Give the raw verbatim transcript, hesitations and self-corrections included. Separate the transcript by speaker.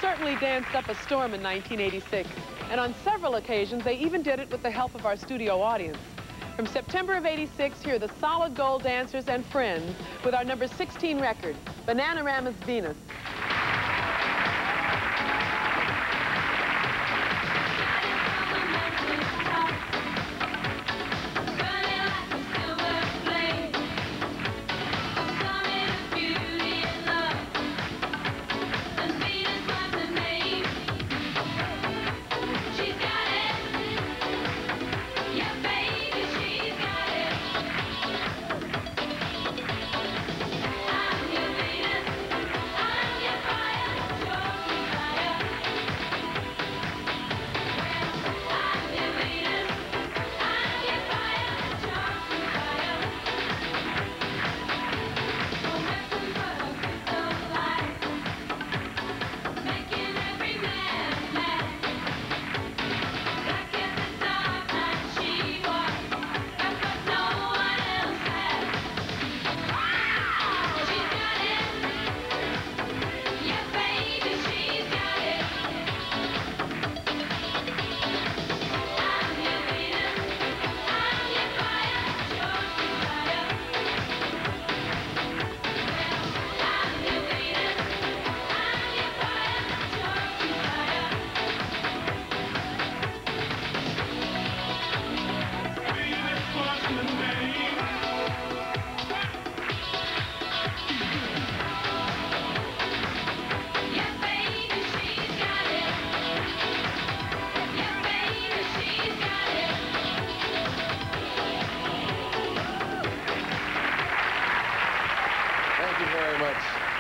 Speaker 1: certainly danced up a storm in nineteen eighty-six. And on several occasions, they even did it with the help of our studio audience. From September of eighty-six, here are the Solid Gold Dancers and Friends with our number sixteen record, Bananarama's Venus.
Speaker 2: Thank you very much.